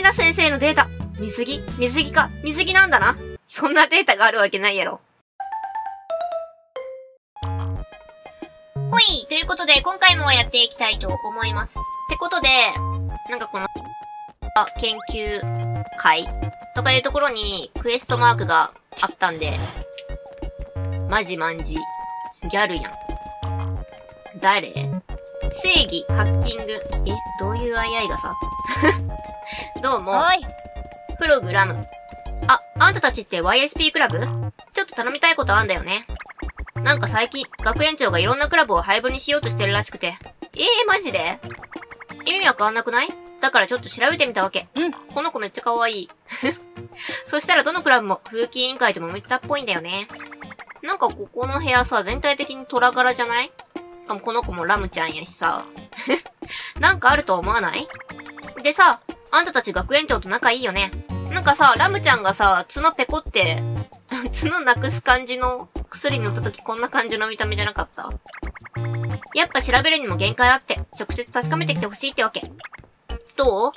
ラ先生のデータ。水着か。水着なんだな。そんなデータがあるわけないやろ。ほい。ということで、今回もやっていきたいと思います。ってことで、なんかこの、研究会とかいうところにクエストマークがあったんで、マジマンジ、ギャルやん。誰？正義、ハッキング。どういう相合いがさどうも。 おい。 プログラム。あんたたちって YSP クラブ？ちょっと頼みたいことあんだよね。なんか最近、学園長がいろんなクラブを廃部にしようとしてるらしくて。マジで？意味わかんなくない？だからちょっと調べてみたわけ。この子めっちゃ可愛い。そしたらどのクラブも風紀委員会ともめたっぽいんだよね。なんかここの部屋さ、全体的に虎柄じゃない？しかもこの子もラムちゃんやしさ。なんかあると思わない？でさ、あんたたち学園長と仲いいよね。なんかさ、ラムちゃんがさ、角ペコって、角なくす感じの薬塗った時こんな感じの見た目じゃなかった？やっぱ調べるにも限界あって、直接確かめてきてほしいってわけ。どう？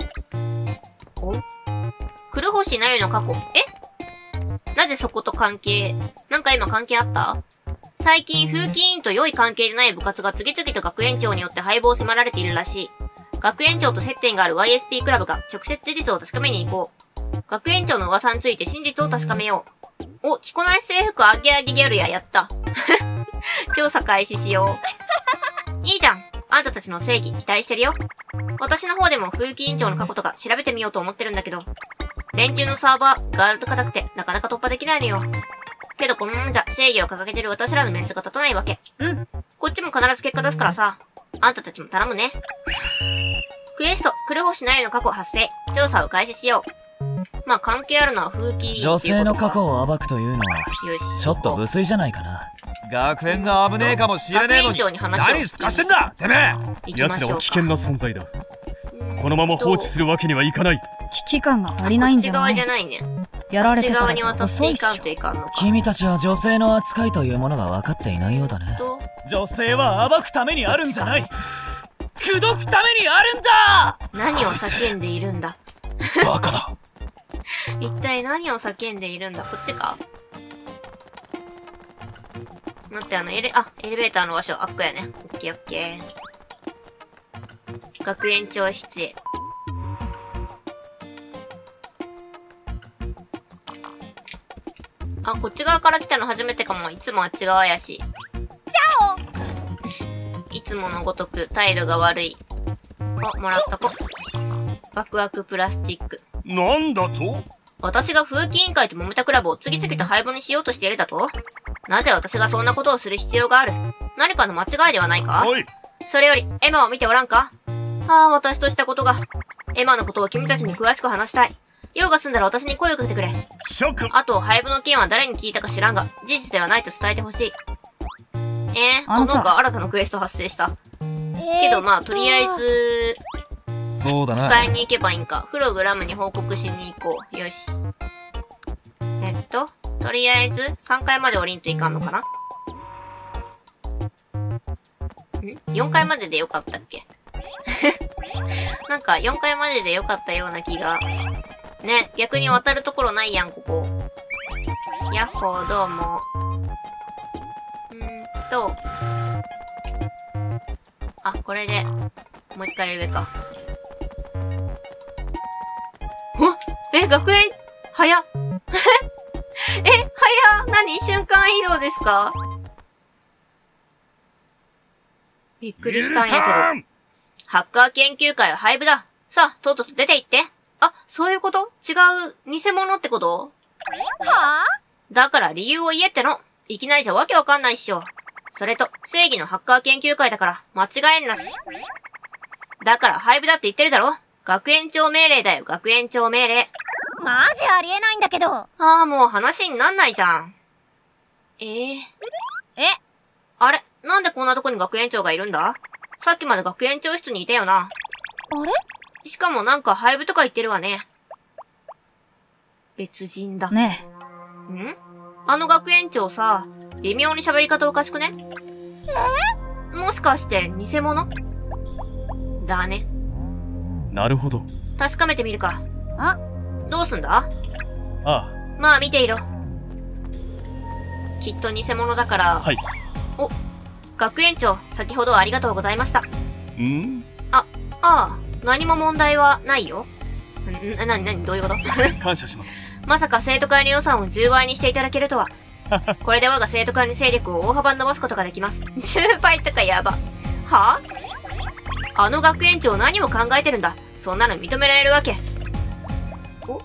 黒星なゆの過去。なぜそこと関係？なんか今関係あった？最近風紀委員と良い関係でない部活が次々と学園長によって廃部を迫られているらしい。学園長と接点がある YSP クラブが直接事実を確かめに行こう。学園長の噂について真実を確かめよう。着こなし制服あげあげギャルやった。調査開始しよう。いいじゃん。あんたたちの正義期待してるよ。私の方でも風紀委員長の過去とか調べてみようと思ってるんだけど、連中のサーバーガールと硬くてなかなか突破できないのよ。けどこのままじゃ正義を掲げてる私らのメンツが立たないわけ。こっちも必ず結果出すからさ、あんたたちも頼むね。クエスト、黒星なゆの過去発生。調査を開始しよう。まあ関係あるのは風紀。 女性の過去を暴くというのは、 よし。 ちょっと無粋じゃないかな。 学園が危ねえかもしれねえのに何すかしてんだてめえ。 奴らは危険な存在だ。このまま放置するわけにはいかない。 危機感が足りないんじゃない？ こっち側じゃないね。 やられてこっち側にからじゃ渡ってい遅いっしょ。 かんといかんのか。 君たちは女性の扱いというものが分かっていないようだね。女性は暴くためにあるんじゃない。口説くためにあるんだ。 何を叫んでいるんだ。 バカだ。 一体何を叫んでいるんだ。こっちか？待ってエレベーターの場所、あっこやね。オッケーオッケー。学園長室へ。こっち側から来たの初めてかも。いつもあっち側やし。いつものごとく態度が悪い。もらった子。ワクワクプラスチック。 なんだと？ 私が風紀委員会と揉めたクラブを次々と廃部にしようとしているだと？なぜ私がそんなことをする必要がある？何かの間違いではないか？ おい。 それより、エマを見ておらんか？私としたことが。エマのことを君たちに詳しく話したい。用が済んだら私に声をかけてくれ。 ショック。 あと、廃部の件は誰に聞いたか知らんが、事実ではないと伝えてほしい。 あのさなんか新たなクエスト発生した。けどまあ、とりあえず、 そうだな。 伝えに行けばいいんか。プログラムに報告しに行こう。よし。とりあえず、3階まで降りんといかんのかな？ 4 階まででよかったっけ？なんか、4階まででよかったような気が。ね、逆に渡るところないやん、ここ。やっほー、どうも。これで、もう一回上か。学園、早っ。早っ。何？瞬間移動ですか？びっくりしたんやけど。ハッカー研究会は廃部だ。さあ、とっとと出て行って。そういうこと？違う、偽物ってこと？ はだから理由を言えっての。いきなりじゃわけわかんないっしょ。それと、正義のハッカー研究会だから、間違えんなし。だから廃部だって言ってるだろ？学園長命令だよ、学園長命令。 マジありえないんだけど。 もう話になんないじゃん。あれ？なんでこんなとこに学園長がいるんだ？さっきまで学園長室にいたよな。 あれ？ しかもなんか廃部とか言ってるわね。別人だ。 ねえ。あの学園長さ、微妙に喋り方おかしくね？もしかして偽物？だね。 なるほど。 確かめてみるか。 あ、 どうすんだ？ ああ。 まあ見ていろ。きっと偽物だから。 はい。 お、学園長、先ほどはありがとうございました。ああ、何も問題はないよ。どういうこと？ 感謝します。 まさか生徒会の予算を10倍にしていただけるとは。これで我が生徒会の勢力を大幅に伸ばすことができます。10倍とかやば。はぁ？あの学園長何も考えてるんだ。そんなの認められるわけ。お？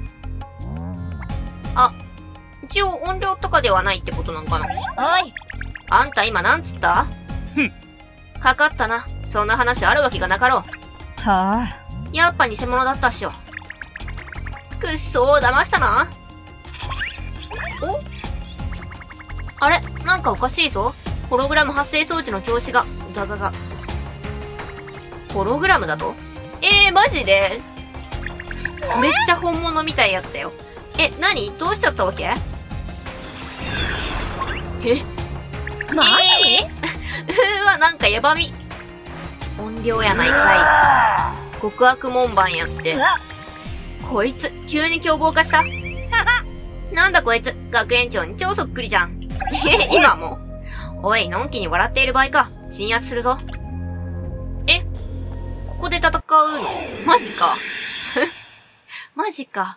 あ、一応音量とかではないってことなんかな。 おい。 あんた今なんつった？かかったな。そんな話あるわけがなかろう。 はあ。 やっぱ偽物だったっしょ。くっそー、騙したな。お？あれ？なんかおかしいぞ。ホログラム発生装置の調子が、ザザザ。ホログラムだと？マジで？めっちゃ本物みたいやったよ。何？どうしちゃったわけ？ マジ？ うわ、なんかやばみ。音量やないかい。極悪門番やって。こいつ、急に凶暴化した。なんだこいつ、学園長に超そっくりじゃん。今も。おい、のんきに笑っている場合か。鎮圧するぞ。ここで戦うの？マジか。マジか。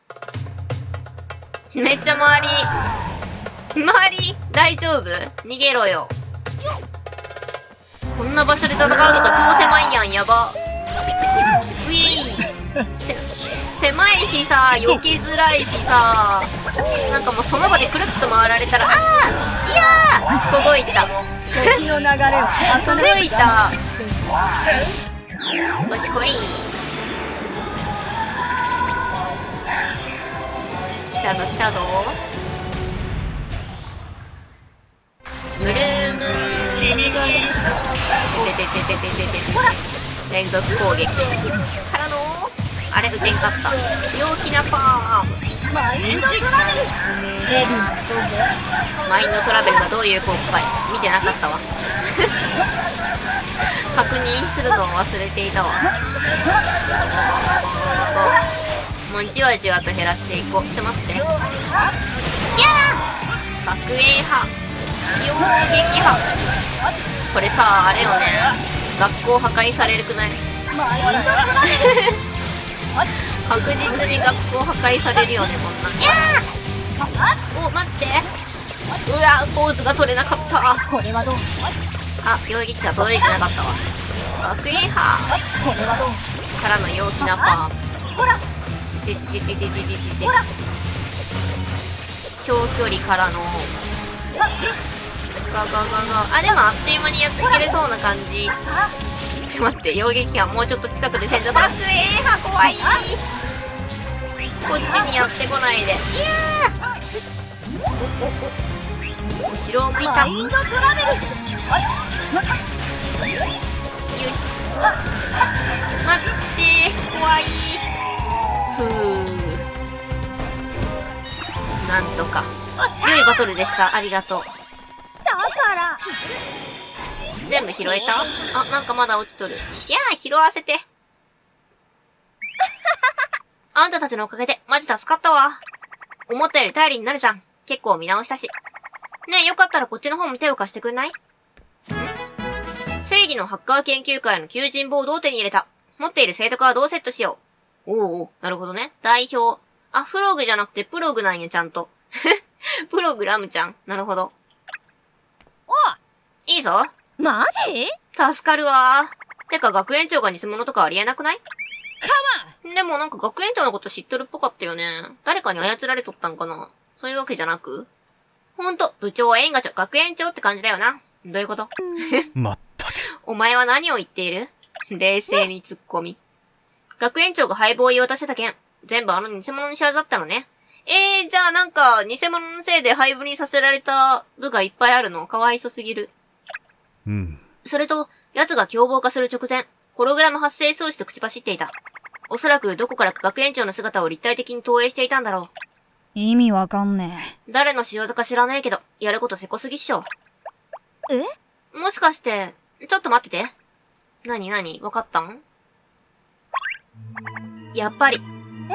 めっちゃ周り、大丈夫？逃げろよ。こんな場所で戦うのが超狭いやん、やば。うい狭いしさ、避けづらいしさ、なんかもうその場でくるっと回られたら、いやー届いたもん。 時の流れは届いた。よしこい。来たぞ来たぞ。ブルーム連続攻撃からのあれ撃てんかった。陽気なパーム。マインドトラベルがどういう効果か見てなかったわ。確認するのを忘れていたわ。もうじわじわと減らしていこう。ちょ待って。いやー爆炎派陽撃派。これさあれよね、学校破壊されるくない？確実に学校破壊されるよね、こんなん。いやーお、待って。うわ、ポーズが取れなかった。 これはどう？ あ、陽撃が届いてなかったわ。爆炎派これはどう？ からの陽気なパーム。 ほら。 長距離からのあ、でもあっという間にやっていけれそうな感じ。ちょっと待って、陽撃犯もうちょっと近くで戦場。爆炎派怖い。こっちにやってこないで。いやー後ろを向いた。よし待って怖い。ふうなんとか良いバトルでした。ありがとう。 だから全部拾えた？あ、なんかまだ落ちとる。いやー、拾わせて。あんたたちのおかげで、マジ助かったわ。思ったより頼りになるじゃん。結構見直したし。ねえ、よかったらこっちの方も手を貸してくんない？正義のハッカー研究会の求人ボードを手に入れた。持っている生徒カードをセットしよう。おう、なるほどね。代表。あ、フログじゃなくてプログなんや、ちゃんと。プログラムちゃん。なるほど。 おいいぞ。 マジ？ 助かるわ。てか学園長が偽物とかありえなくない？ カモン！でもなんか学園長のこと知っとるっぽかったよね。誰かに操られとったんかな？そういうわけじゃなく？ほんと、部長は縁が学園長って感じだよな。どういうこと？ まったく。 お前は何を言っている？冷静に突っ込み。学園長が廃部を言い渡してた件、全部あの偽物に仕業だったのね。じゃあなんか、偽物のせいで廃部にさせられた部がいっぱいあるの？かわいそすぎる。 うん。 それと、奴が凶暴化する直前、ホログラム発生装置と口走っていた。おそらくどこからか学園長の姿を立体的に投影していたんだろう。 意味わかんね誰の仕業か知らないけど、やることせこすぎっしょ。 え。 もしかして、ちょっと待ってて。なにわかったん？やっぱり、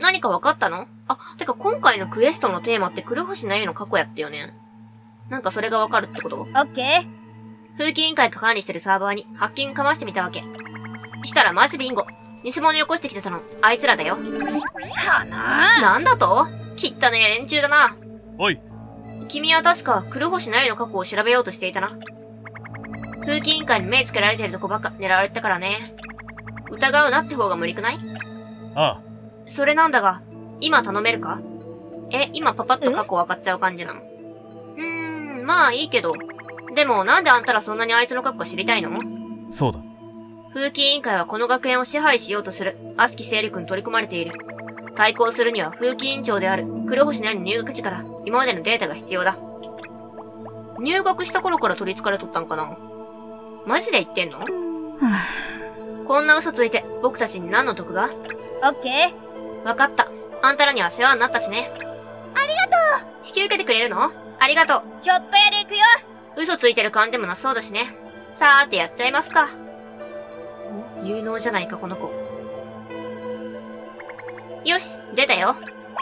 何か分かったの？あ、てか今回のクエストのテーマって黒星なゆの過去やったよね。なんかそれが分かるってこと？ オッケー。 風紀委員会が管理してるサーバーにハッキングかましてみたわけ。したらマジビンゴ。偽物よこしてきてたの、あいつらだよ。 かな？ なんだと？きったねえ連中だな。 おい。 君は確か黒星なゆの過去を調べようとしていたな。風紀委員会に目つけられてるとこばっか狙われてたからね。疑うなって方が無理くない？ ああ。 それなんだが、今頼めるか？今パパッと過去分かっちゃう感じなの？まあいいけど。でもなんであんたらそんなにあいつの過去知りたいの？ そうだ。 風紀委員会はこの学園を支配しようとする悪しき勢力に取り込まれている。対抗するには風紀委員長である黒星なゆの入学時から今までのデータが必要だ。入学した頃から取り憑かれとったんかな？マジで言ってんの？こんな嘘ついて僕たちに何の得が？ オッケー。わかった。あんたらには世話になったしね。 ありがとう。 引き受けてくれるの？ありがとう。 ちょっとやで行くよ。 嘘ついてる感でもなそうだしね。さーてやっちゃいますか。有能じゃないか、この子。よし、出たよ。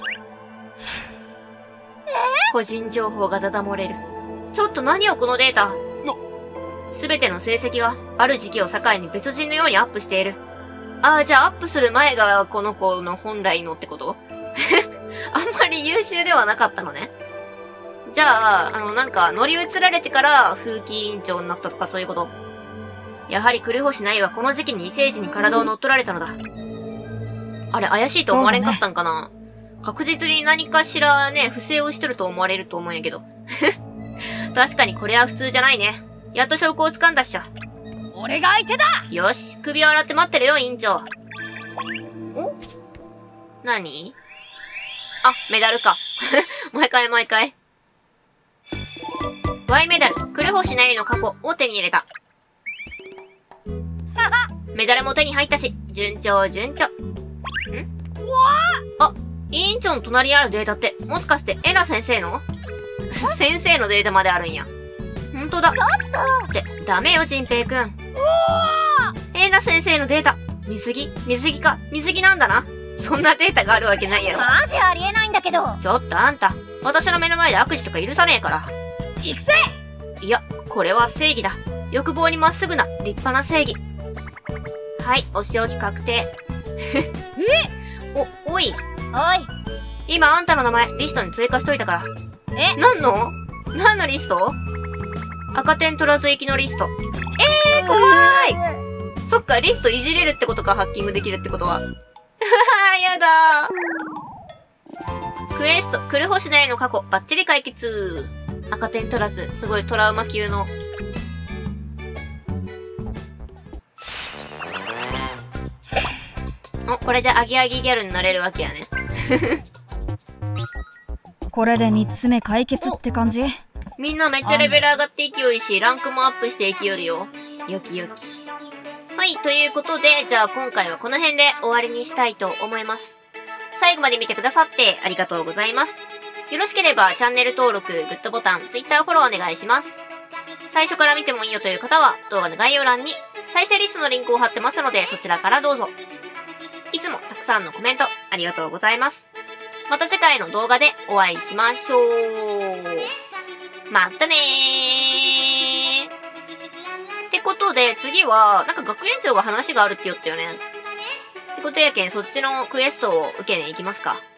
個人情報がダダ漏れる。ちょっと何よ、このデータ。すべての成績がある時期を境に別人のようにアップしている。じゃあアップする前がこの子の本来のってことあんまり優秀ではなかったのね。じゃあ、なんか乗り移られてから風紀委員長になったとかそういうこと。やはり黒星なゆはこの時期に異星人に体を乗っ取られたのだ。あれ、怪しいと思われんかったんかな？確実に何かしらね、不正をしとると思われると思うんやけど。確かにこれは普通じゃないね。やっと証拠を掴んだっしょ。 俺が相手だ！ よし、首を洗って待ってるよ、委員長。お？何？あ、メダルか。毎回。Y メダル、黒星なゆの過去を手に入れた。メダルも手に入ったし、順調。あ、委員長の隣にあるデータって、もしかしてエラ先生の先生のデータまであるんや。ほんとだ。ちょっとって、ダメよ、ジンペイくん。エラ先生のデータ。水着なんだな。そんなデータがあるわけないやろ。 マジありえないんだけど。 ちょっとあんた、私の目の前で悪事とか許さねえから。 行くぜ！ いや、これは正義だ。欲望にまっすぐな、立派な正義。はい、お仕置き確定。おい。今あんたの名前、リストに追加しといたから。何のリスト？赤点取らず行きのリスト。怖い！そっか、リストいじれるってことか、ハッキングできるってことは。やだー。クエスト、黒星なゆの過去、バッチリ解決。赤点取らず、すごいトラウマ級の。これでアギアギギャルになれるわけやね。 これで3つ目解決って感じ？ みんなめっちゃレベル上がっていきよいし、ランクもアップしていきよるよ。よき。はい、ということで、じゃあ今回はこの辺で終わりにしたいと思います。最後まで見てくださってありがとうございます。よろしければチャンネル登録、グッドボタン、Twitter フォローお願いします。最初から見てもいいよという方は、動画の概要欄に再生リストのリンクを貼ってますので、そちらからどうぞ。いつもたくさんのコメントありがとうございます。また次回の動画でお会いしましょう。またねー。ってことで次は、なんか学園長が話があるって言ったよね。ってことやけんそっちのクエストを受けに行きますか。